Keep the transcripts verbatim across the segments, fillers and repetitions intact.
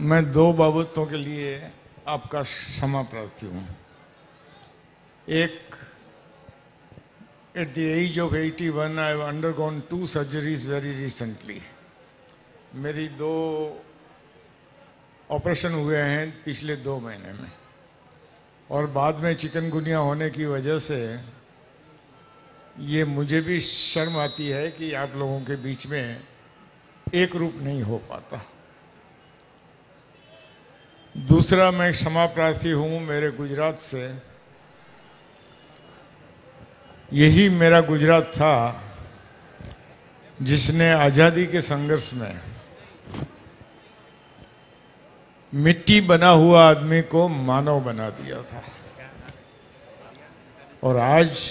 मैं दो बाबतों के लिए आपका क्षमा प्रार्थी हूँ। एक, at the age of eighty-one I have undergone two surgeries very recently. मेरी दो ऑपरेशन हुए हैं पिछले दो महीने में, और बाद में चिकनगुनिया होने की वजह से ये मुझे भी शर्म आती है कि आप लोगों के बीच में एक रूप नहीं हो पाता। दूसरा, मैं क्षमा प्रार्थी हूँ मेरे गुजरात से। यही मेरा गुजरात था जिसने आज़ादी के संघर्ष में मिट्टी बना हुआ आदमी को मानव बना दिया था। और आज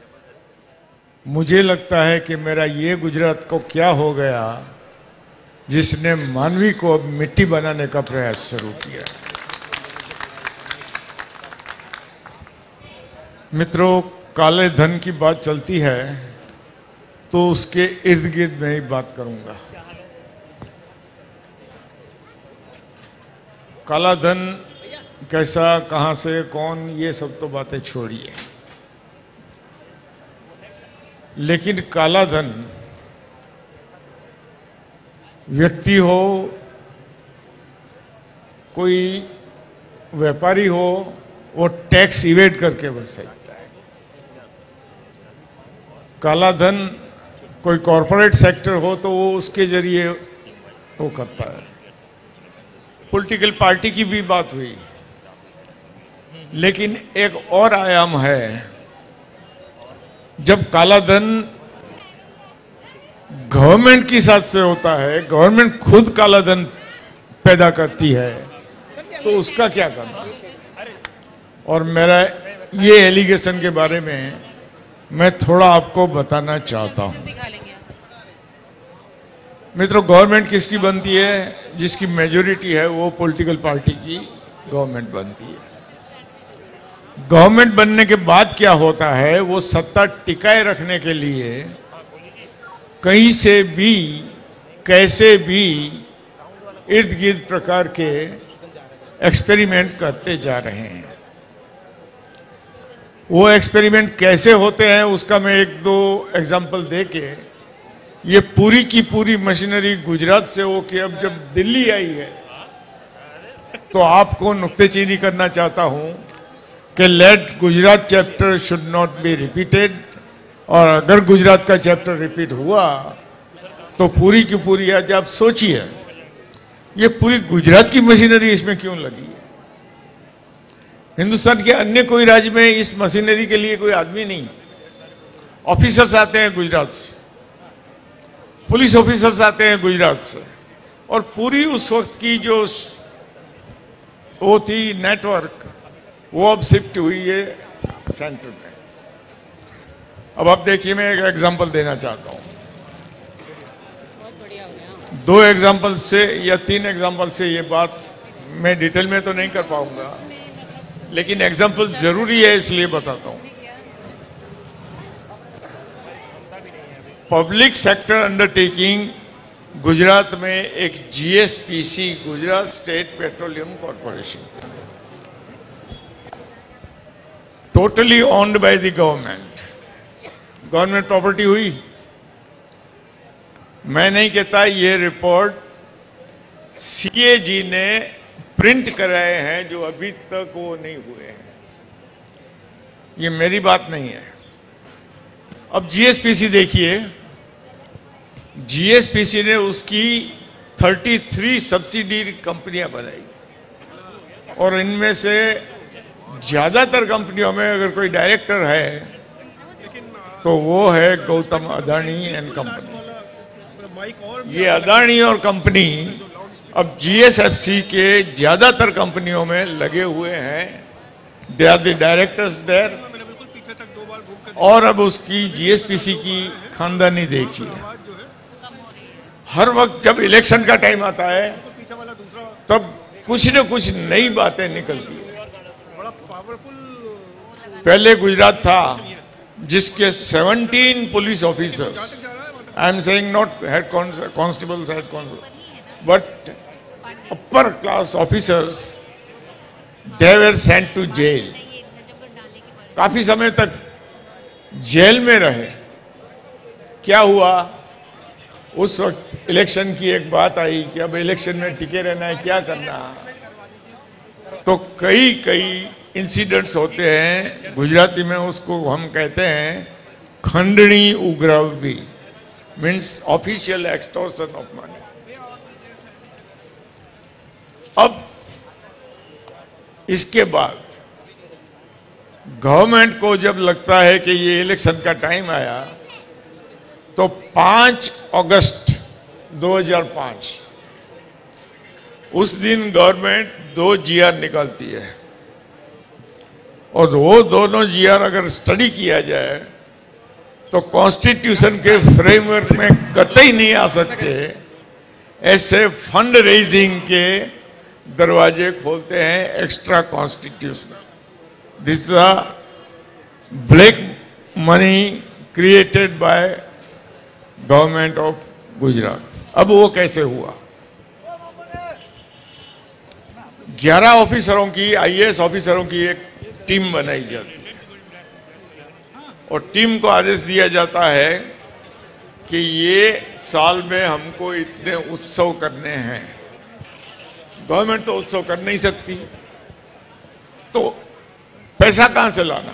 मुझे लगता है कि मेरा ये गुजरात को क्या हो गया जिसने मानवी को अब मिट्टी बनाने का प्रयास शुरू किया। मित्रों, काले धन की बात चलती है तो उसके इर्द गिर्द में ही बात करूंगा। काला धन कैसा, कहां से, कौन, ये सब तो बातें छोड़िए, लेकिन काला धन व्यक्ति हो, कोई व्यापारी हो, वो टैक्स इवेड करके बच सकता है। काला धन कोई कॉरपोरेट सेक्टर हो तो वो उसके जरिए वो करता है। पॉलिटिकल पार्टी की भी बात हुई, लेकिन एक और आयाम है। जब काला धन गवर्नमेंट की साथ से होता है, गवर्नमेंट खुद काला धन पैदा करती है, तो उसका क्या करना। और मेरा ये एलिगेशन के बारे में मैं थोड़ा आपको बताना चाहता हूं। मित्रों, गवर्नमेंट किसकी बनती है? जिसकी मेजॉरिटी है वो पॉलिटिकल पार्टी की गवर्नमेंट बनती है। गवर्नमेंट बनने के बाद क्या होता है, वो सत्ता टिकाए रखने के लिए कहीं से भी, कैसे भी इर्द गिर्द प्रकार के एक्सपेरिमेंट करते जा रहे हैं। वो एक्सपेरिमेंट कैसे होते हैं उसका मैं एक दो एग्जांपल देके, ये पूरी की पूरी मशीनरी गुजरात से होके अब जब दिल्ली आई है तो आपको नुक्तेचीनी करना चाहता हूं कि let Gujarat chapter should not be repeated. और अगर गुजरात का चैप्टर रिपीट हुआ तो पूरी की पूरी, आज आप सोचिए, ये पूरी गुजरात की मशीनरी इसमें क्यों लगी है। हिंदुस्तान के अन्य कोई राज्य में इस मशीनरी के लिए कोई आदमी नहीं। ऑफिसर्स आते हैं गुजरात से, पुलिस ऑफिसर्स आते हैं गुजरात से, और पूरी उस वक्त की जो वो थी नेटवर्क, वो अब शिफ्ट हुई है सेंटर में। अब आप देखिए, मैं एक एग्जांपल देना चाहता हूं। दो एग्जांपल से या तीन एग्जांपल से ये बात मैं डिटेल में तो नहीं कर पाऊंगा, लेकिन एग्जांपल जरूरी है इसलिए बताता हूं। पब्लिक सेक्टर अंडरटेकिंग गुजरात में एक GSPC, Gujarat state petroleum corporation, totally owned by the government. Government property हुई। मैं नहीं कहता, ये रिपोर्ट सीए जी ने प्रिंट कराए हैं जो अभी तक वो नहीं हुए हैं। ये मेरी बात नहीं है। अब जीएसपीसी देखिए, जीएसपीसी ने उसकी तैंतीस सब्सिडी कंपनियां बनाई, और इनमें से ज्यादातर कंपनियों में अगर कोई डायरेक्टर है तो वो है गौतम अदानी एंड कंपनी। ये अदानी और कंपनी अब जीएसएफसी के ज्यादातर कंपनियों में लगे हुए हैं। They are the directors there. और अब उसकी जीएसपीसी की खानदानी देखिए। हर वक्त जब इलेक्शन का टाइम आता है तब कुछ न कुछ नई बातें निकलती है। पहले गुजरात था जिसके सत्रह police officers, I am saying not head constables, head constable, but upper class officers, they were sent to jail. काफी समय तक जेल में रहे। क्या हुआ? उस वक्त इलेक्शन की एक बात आई कि अब इलेक्शन में टिके रहना है, क्या करना। तो कई कई इंसिडेंट्स होते हैं, गुजराती में उसको हम कहते हैं खंडणी उग्रवी, means official extortion of money. अब इसके बाद गवर्नमेंट को जब लगता है कि ये इलेक्शन का टाइम आया, तो पाँच अगस्त दो हज़ार पाँच उस दिन गवर्नमेंट दो जीआर निकालती है, और वो दोनों जीआर अगर स्टडी किया जाए तो कॉन्स्टिट्यूशन के फ्रेमवर्क में कतई नहीं आ सकते। ऐसे फंड रेजिंग के दरवाजे खोलते हैं extra constitutional. This is a black money created by government of Gujarat. अब वो कैसे हुआ? ग्यारह ऑफिसरों की, आईएएस ऑफिसरों की एक टीम बनाई जाती है, और टीम को आदेश दिया जाता है कि ये साल में हमको इतने उत्सव करने हैं। गवर्नमेंट तो उत्सव कर नहीं सकती, तो पैसा कहां से लाना?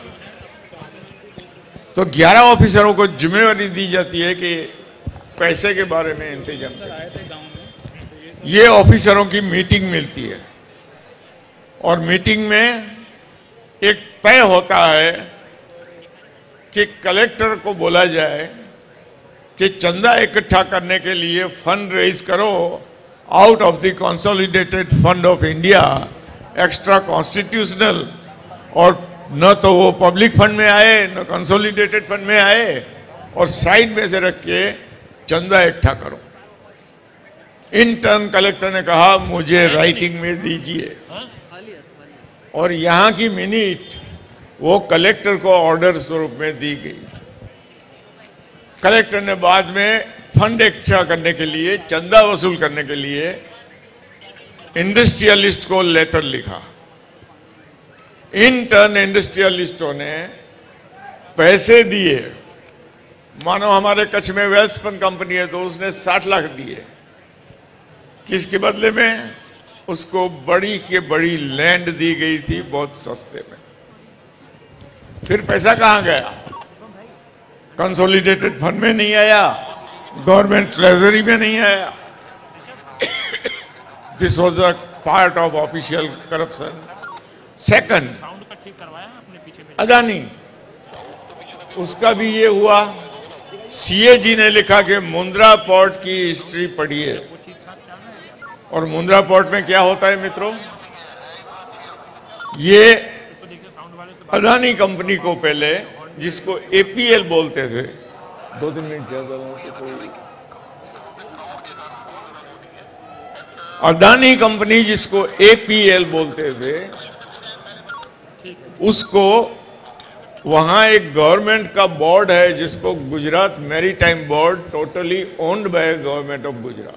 तो ग्यारह ऑफिसरों को जिम्मेवारी दी जाती है कि पैसे के बारे में इंतजाम करें। ये ऑफिसरों की मीटिंग मिलती है, और मीटिंग में एक तय होता है कि कलेक्टर को बोला जाए कि चंदा इकट्ठा करने के लिए फंड रेज करो out of the consolidated fund of India, extra constitutional, और न तो वो पब्लिक फंड में आए न कंसोलिडेटेड फंड में आए, और साइड में से रख के चंदा इकट्ठा करो। इन टर्न कलेक्टर ने कहा मुझे राइटिंग में दीजिए, और यहां की मिनट वो कलेक्टर को ऑर्डर स्वरूप में दी गई। कलेक्टर ने बाद में फंड इकट्ठा करने के लिए, चंदा वसूल करने के लिए इंडस्ट्रियलिस्ट को लेटर लिखा। इन टर्न इंडस्ट्रियलिस्टों ने पैसे दिए। मानो हमारे कच्छ में वेल्सपन कंपनी है, तो उसने साठ लाख दिए। किसके बदले में? उसको बड़ी के बड़ी लैंड दी गई थी बहुत सस्ते में। फिर पैसा कहां गया? कंसोलिडेटेड फंड में नहीं आया, गवर्नमेंट ट्रेजरी में नहीं आया। This was a part of official corruption. Second, Adani, उसका भी ये हुआ। सीए जी ने लिखा कि मुंद्रा पोर्ट की हिस्ट्री पढ़िए, और मुंद्रा पोर्ट में क्या होता है मित्रों? ये अदानी कंपनी को पहले, जिसको एपीएल बोलते थे, दो तीन मिनट ज्यादा तो अदानी कंपनी जिसको एपीएल बोलते थे, उसको वहां एक गवर्नमेंट का बोर्ड है जिसको Gujarat maritime board, totally owned by government of Gujarat,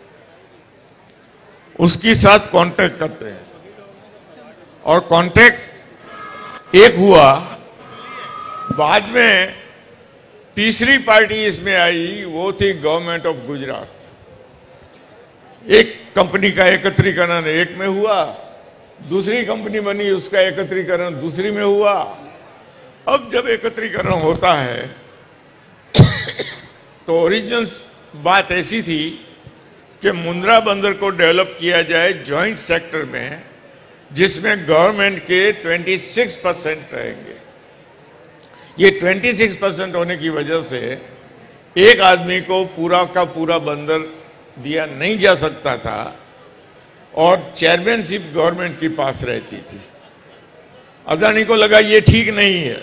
उसके साथ कांटेक्ट करते हैं। और कांटेक्ट एक हुआ, बाद में तीसरी पार्टी इसमें आई, वो थी गवर्नमेंट ऑफ गुजरात। एक कंपनी का एकत्रीकरण एक में हुआ, दूसरी कंपनी बनी, उसका एकत्रीकरण दूसरी में हुआ। अब जब एकत्रीकरण होता है तो ओरिजिनल बात ऐसी थी कि मुंद्रा बंदर को डेवलप किया जाए जॉइंट सेक्टर में, जिसमें गवर्नमेंट के छब्बीस परसेंट रहेंगे। ये छब्बीस परसेंट होने की वजह से एक आदमी को पूरा का पूरा बंदर दिया नहीं जा सकता था, और चेयरमैनशिप गवर्नमेंट के पास रहती थी। अदानी को लगा ये ठीक नहीं है,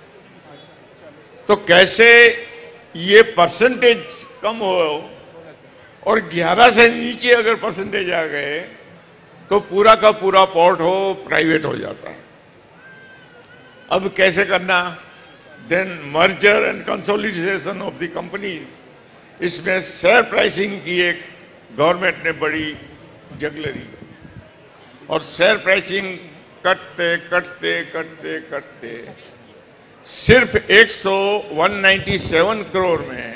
तो कैसे ये परसेंटेज कम हो, और ग्यारह से नीचे अगर परसेंटेज आ गए तो पूरा का पूरा पोर्ट हो प्राइवेट हो जाता है। अब कैसे करना? Then merger and consolidation of the companies. इसमें शेयर प्राइसिंग की एक गवर्नमेंट ने बड़ी जगलरी, और शेयर प्राइसिंग कटते कटते कटते कटते सिर्फ एक सौ सत्तानवे करोड़ में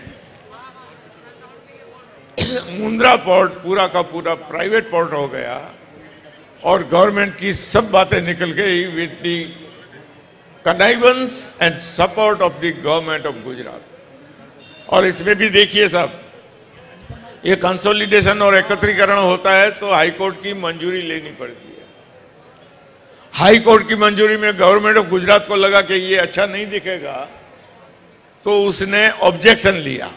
मुंद्रा पोर्ट पूरा का पूरा प्राइवेट पोर्ट हो गया और गवर्नमेंट की सब बातें निकल गई with the connivance and support of the government of Gujarat. और इसमें भी देखिए साहब, ये कंसोलिडेशन और एकत्रीकरण होता है तो हाई कोर्ट की मंजूरी लेनी पड़ती है। हाई कोर्ट की मंजूरी में गवर्नमेंट ऑफ गुजरात को लगा कि ये अच्छा नहीं दिखेगा तो उसने ऑब्जेक्शन लिया।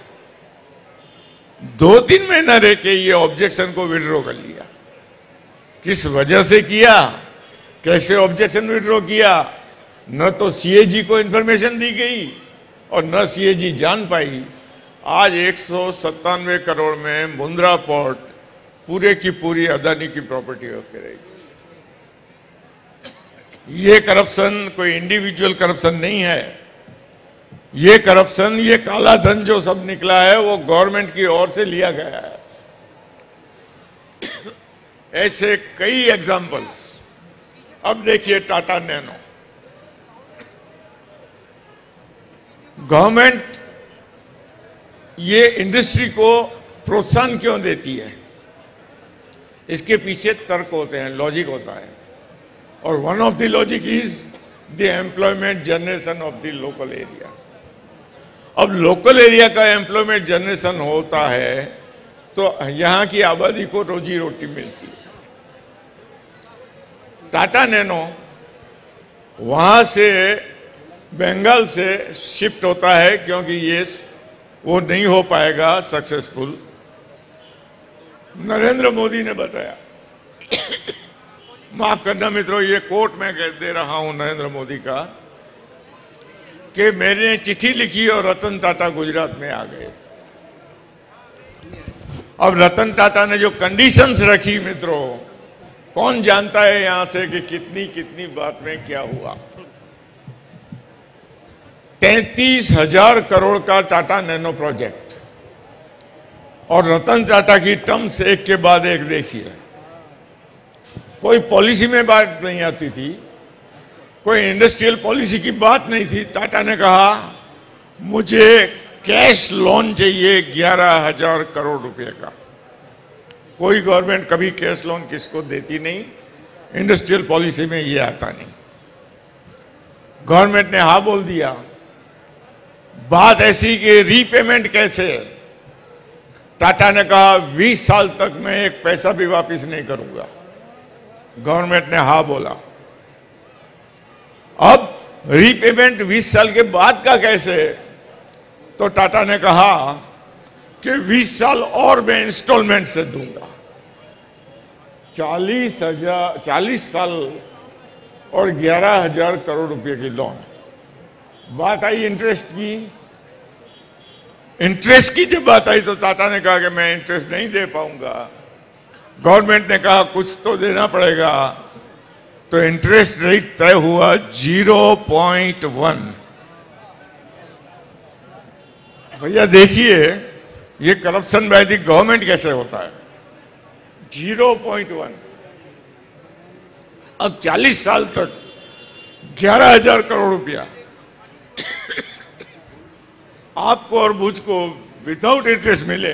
दो तीन महीना रह के ये ऑब्जेक्शन को विड्रॉ कर लिया। किस वजह से किया, कैसे ऑब्जेक्शन विड्रॉ किया, न तो सीएजी को इंफॉर्मेशन दी गई और न सीएजी जान पाई। आज एक सौ सत्तानवे करोड़ में मुंद्रा पोर्ट पूरे की पूरी अदानी की प्रॉपर्टी होकर रहेगी। ये करप्शन कोई इंडिविजुअल करप्शन नहीं है, ये करप्शन, ये काला धन जो सब निकला है वो गवर्नमेंट की ओर से लिया गया है। ऐसे कई एग्जाम्पल्स। अब देखिए टाटा नैनो, गवर्नमेंट ये इंडस्ट्री को प्रोत्साहन क्यों देती है, इसके पीछे तर्क होते हैं, लॉजिक होता है। और one of the logic is the employment generation of the local area. अब लोकल एरिया का एम्प्लॉयमेंट जनरेशन होता है तो यहां की आबादी को रोजी रोटी मिलती है। टाटा नैनो वहां से बंगाल से शिफ्ट होता है क्योंकि ये वो नहीं हो पाएगा सक्सेसफुल। नरेंद्र मोदी ने बताया, माफ करना मित्रों, ये कोट मैं दे रहा हूं नरेंद्र मोदी का, कि मैंने चिट्ठी लिखी और रतन टाटा गुजरात में आ गए। अब रतन टाटा ने जो कंडीशंस रखी मित्रों, कौन जानता है यहां से कि कितनी कितनी बात में क्या हुआ। तैंतीस हजार करोड़ का टाटा नैनो प्रोजेक्ट और रतन टाटा की टर्म्स एक के बाद एक देखिए। कोई पॉलिसी में बात नहीं आती थी, कोई इंडस्ट्रियल पॉलिसी की बात नहीं थी। टाटा ने कहा मुझे कैश लोन चाहिए ग्यारह हजार करोड़ रुपए का। कोई गवर्नमेंट कभी कैश लोन किसको देती नहीं, इंडस्ट्रियल पॉलिसी में ये आता नहीं। गवर्नमेंट ने हाँ बोल दिया। बात ऐसी कि रीपेमेंट कैसे, टाटा ने कहा बीस साल तक मैं एक पैसा भी वापस नहीं करूंगा। गवर्नमेंट ने हाँ बोला। अब रीपेमेंट बीस साल के बाद का कैसे, तो टाटा ने कहा कि बीस साल और मैं इंस्टॉलमेंट से दूंगा। चालीस हजार चालीस साल और ग्यारह हजार करोड़ रुपए की लोन। बात आई इंटरेस्ट की। इंटरेस्ट की जब बात आई तो टाटा ने कहा कि मैं इंटरेस्ट नहीं दे पाऊंगा। गवर्नमेंट ने कहा कुछ तो देना पड़ेगा, तो इंटरेस्ट रेट तय हुआ जीरो पॉइंट वन। भैया देखिए ये करप्शन बाय द गवर्नमेंट कैसे होता है, जीरो पॉइंट वन। अब चालीस साल तक ग्यारह हजार करोड़ रुपया आपको और मुझको विदाउट इंटरेस्ट मिले,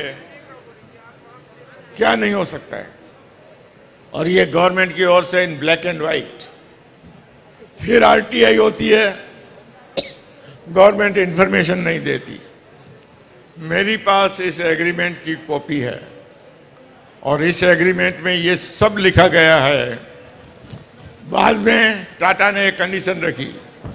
क्या नहीं हो सकता है। और ये गवर्नमेंट की ओर से इन ब्लैक एंड व्हाइट। फिर आरटीआई होती है, गवर्नमेंट इंफॉर्मेशन नहीं देती। मेरी पास इस एग्रीमेंट की कॉपी है और इस एग्रीमेंट में ये सब लिखा गया है। बाद में टाटा ने एक कंडीशन रखी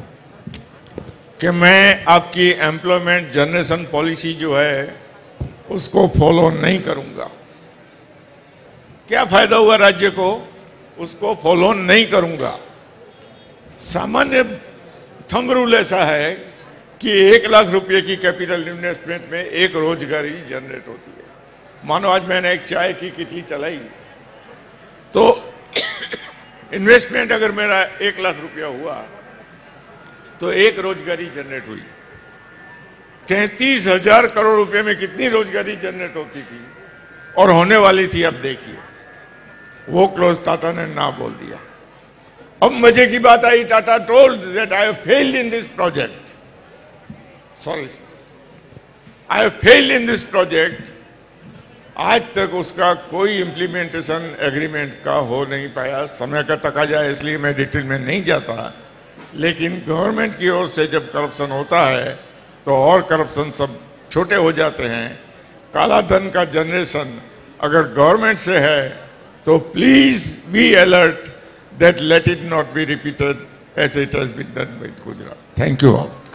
कि मैं आपकी एम्प्लॉयमेंट जनरेशन पॉलिसी जो है उसको फॉलो नहीं करूंगा। क्या फायदा हुआ राज्य को, उसको फॉलो नहीं करूंगा। सामान्य थंब रूल ऐसा है कि एक लाख रुपए की कैपिटल इन्वेस्टमेंट में एक रोजगारी जनरेट होती है। मानो आज मैंने एक चाय की किटली चलाई तो इन्वेस्टमेंट अगर मेरा एक लाख रुपया हुआ तो एक रोजगारी जनरेट हुई। तैंतीस हजार करोड़ रुपए में कितनी रोजगारी जनरेट होती थी और होने वाली थी, अब देखिए। वो क्लोज टाटा ने ना बोल दिया। अब मजे की बात आई, Tata told that I have failed in this project, sorry sir, I have failed in this project. आज तक उसका कोई इम्प्लीमेंटेशन एग्रीमेंट का हो नहीं पाया, समय का तकाजा है इसलिए मैं डिटेल में नहीं जाता। लेकिन गवर्नमेंट की ओर से जब करप्शन होता है तो और करप्शन सब छोटे हो जाते हैं। काला धन का जनरेशन अगर गवर्नमेंट से है तो please be alert that let it not be repeated as it has been done by Gujarat. Thank you all.